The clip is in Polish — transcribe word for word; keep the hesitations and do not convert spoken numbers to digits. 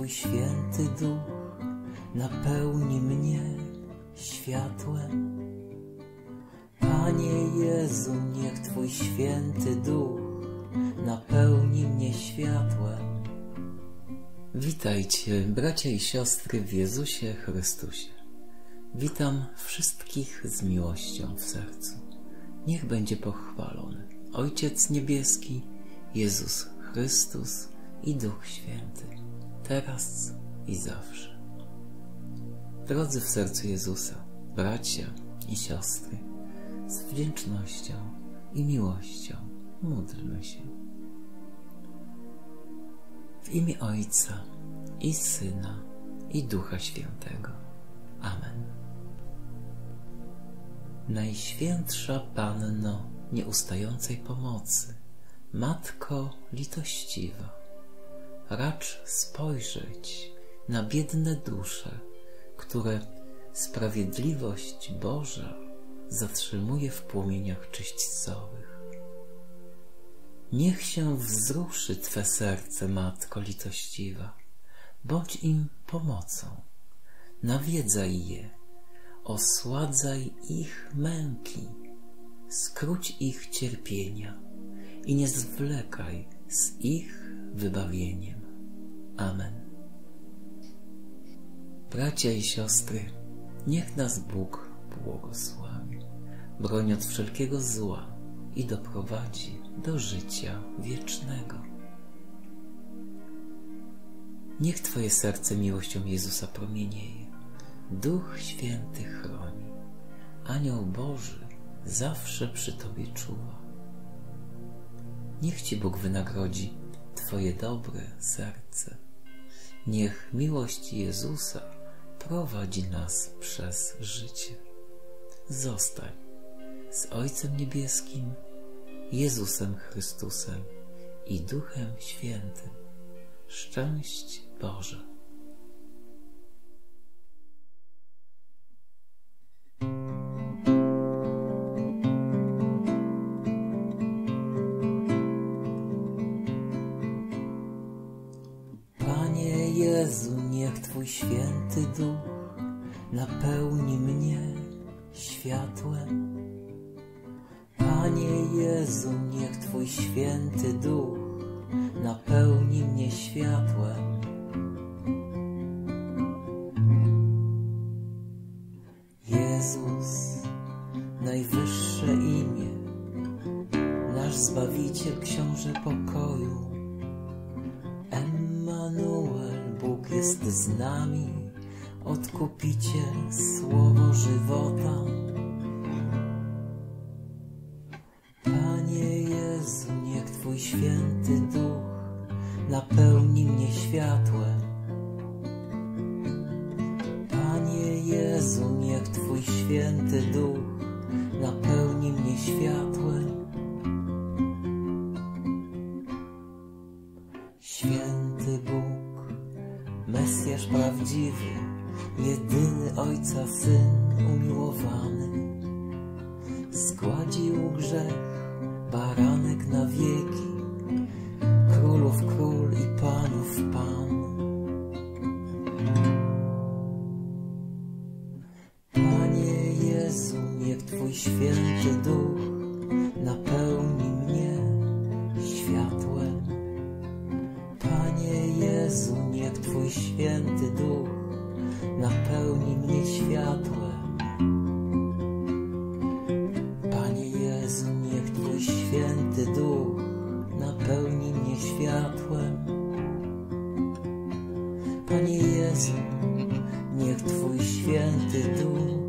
święty duch napełni mnie światłem. Panie Jezu, niech Twój święty duch napełni mnie światłem. Witajcie, bracia i siostry w Jezusie Chrystusie. Witam wszystkich z miłością w sercu. Niech będzie pochwalony Ojciec Niebieski, Jezus Chrystus i Duch Święty, teraz i zawsze. Drodzy w sercu Jezusa, bracia i siostry, z wdzięcznością i miłością módlmy się. W imię Ojca i Syna i Ducha Świętego. Amen. Najświętsza Panno nieustającej pomocy, Matko litościwa, racz spojrzeć na biedne dusze, które sprawiedliwość Boża zatrzymuje w płomieniach czyśćcowych. Niech się wzruszy Twe serce, Matko litościwa, bądź im pomocą, nawiedzaj je, osładzaj ich męki, skróć ich cierpienia i nie zwlekaj z ich wybawieniem. Amen. Bracia i siostry, niech nas Bóg błogosławi, broni od wszelkiego zła i doprowadzi do życia wiecznego. Niech Twoje serce miłością Jezusa promienieje, Duch Święty chroni, Anioł Boży zawsze przy Tobie czuwa. Niech Ci Bóg wynagrodzi Twoje dobre serce. Niech miłość Jezusa prowadzi nas przez życie. Zostań z Ojcem Niebieskim, Jezusem Chrystusem i Duchem Świętym. Szczęść Boże. Panie Jezu, niech Twój święty duch napełni mnie światłem. Panie Jezu, niech Twój święty duch napełni mnie światłem. Jezus, najwyższe imię, nasz Zbawiciel, Książę pokoju. Emmanuel, Bóg jest z nami, Odkupiciel, Słowo żywota. Panie Jezu, niech Twój święty duch napełni mnie światłem. Panie Jezu, niech Twój święty duch napełni mnie światłem. Święty Bóg, Mesjasz prawdziwy, jedyny Ojca Syn umiłowany, zgładził grzech, baranek na wieki, królów król i panów Pan. Panie Jezu, niech Twój święty duch napełni mnie światłem. Panie Jezu, niech Twój święty duch napełni mnie światłem. Panie Jezu, niech Twój święty duch napełni mnie światłem. Panie Jezu, niech Twój święty duch